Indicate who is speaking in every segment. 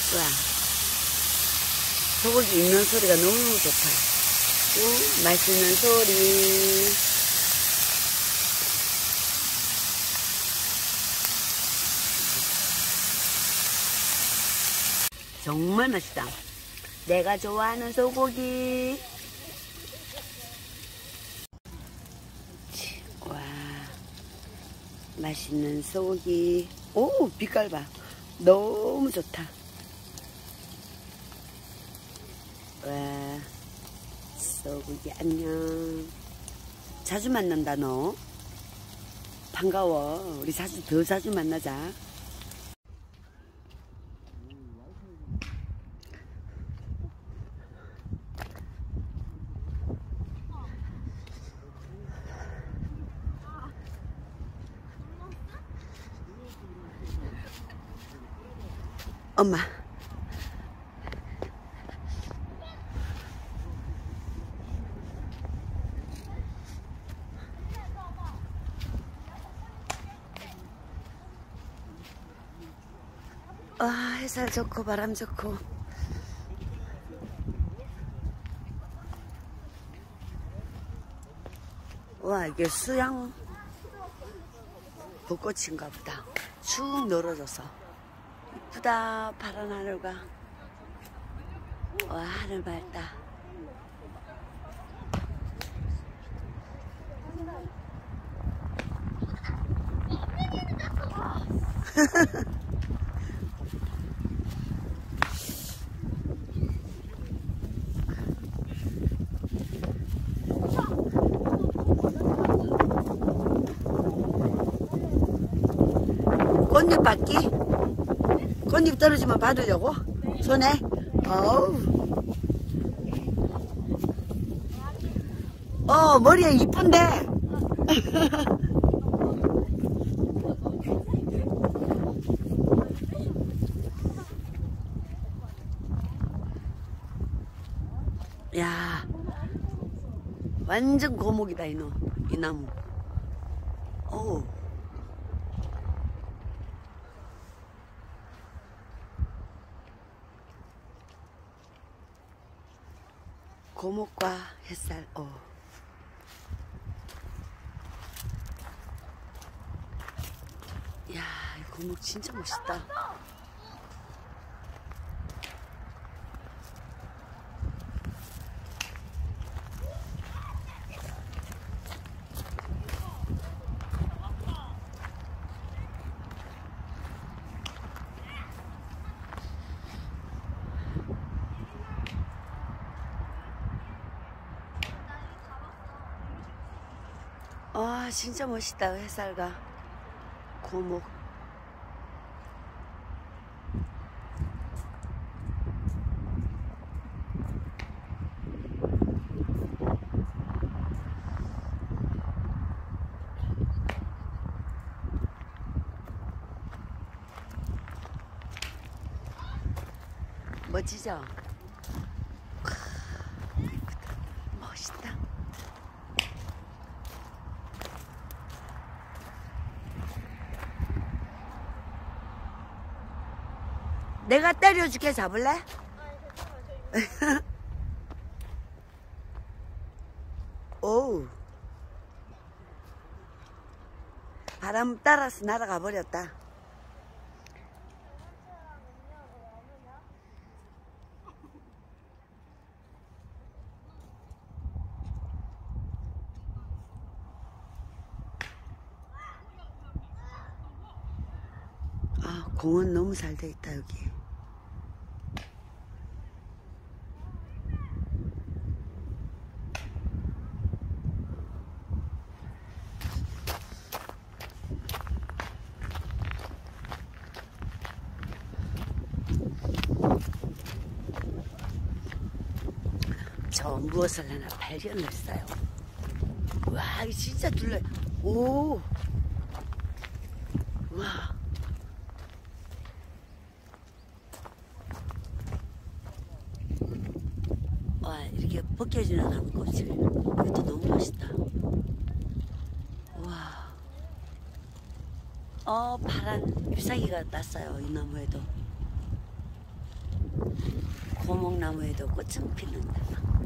Speaker 1: 와, 소고기 익는 소리가 너무 좋다. 맛있는 소리. 정말 맛있다. 내가 좋아하는 소고기. 와, 맛있는 소고기. 오, 빛깔 봐. 너무 좋다. 와, 소고기 안녕. 자주 만난다 너. 반가워. 우리 더 자주 만나자. 엄마. 아, 햇살 좋고 바람 좋고. 와, 이게 수양 벚꽃인가 보다. 축 늘어져서 이쁘다. 파란 하늘과. 와, 하늘 밝다. 꽃잎 받기? 꽃잎 떨어지면 받으려고? 손에? 어우. 머리에 이쁜데? 야, 완전 고목이다, 이 나무. 어우. 고목과 햇살. 야, 이 고목 진짜 멋있다. 아, 진짜 멋있다. 햇살과 고목. 멋지죠? 멋있다. 내가 때려줄게. 잡을래? 오우. 바람 따라서 날아가 버렸다. 아, 공원 너무 잘 돼 있다 여기. 저 무엇을 하나 발견을 했어요. 와, 이거 진짜 둘러. 오. 와. 와, 이렇게 벗겨지는 나무꽃을. 이것도 너무 멋있다. 와. 파란 잎사귀가 났어요, 이 나무에도. 고목나무에도 꽃은 피는다.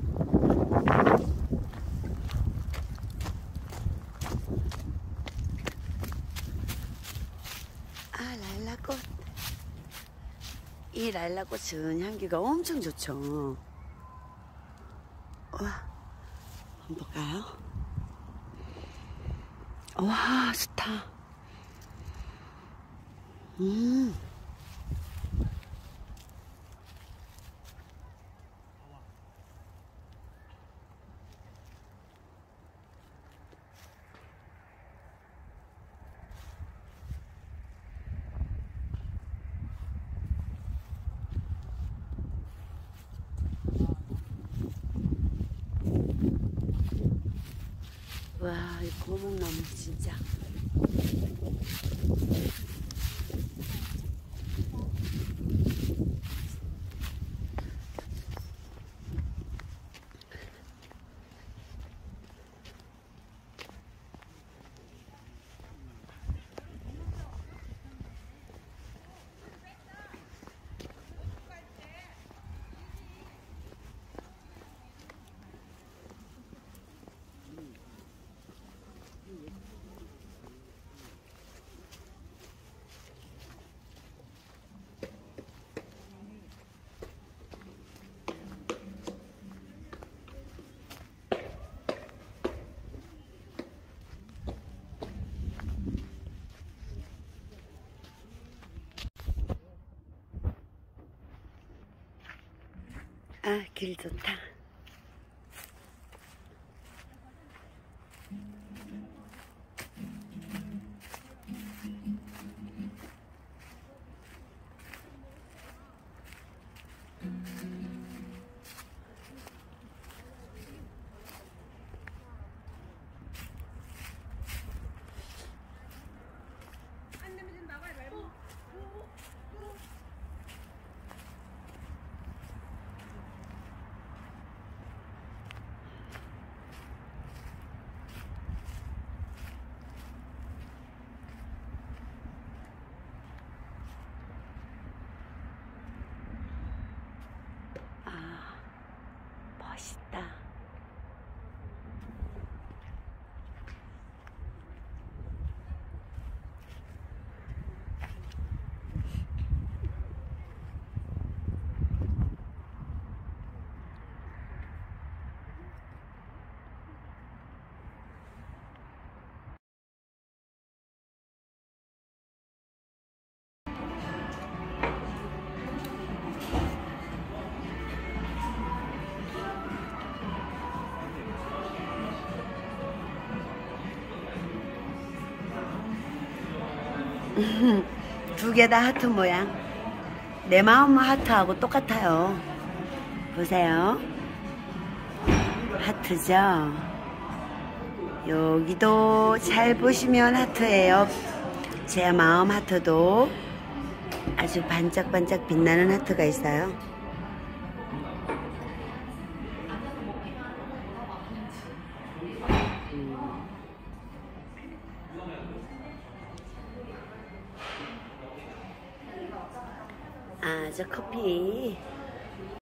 Speaker 1: 아, 라일락꽃. 이 라일락꽃은 향기가 엄청 좋죠. 와, 한번 볼까요? 와, 좋다. 와, 이 고목나무 진짜. 아, 길 좋다. 멋있다. 두 개 다 하트 모양. 내 마음 하트하고 똑같아요. 보세요. 하트죠? 여기도 잘 보시면 하트예요. 제 마음 하트도 아주 반짝반짝 빛나는 하트가 있어요. 아, 저 커피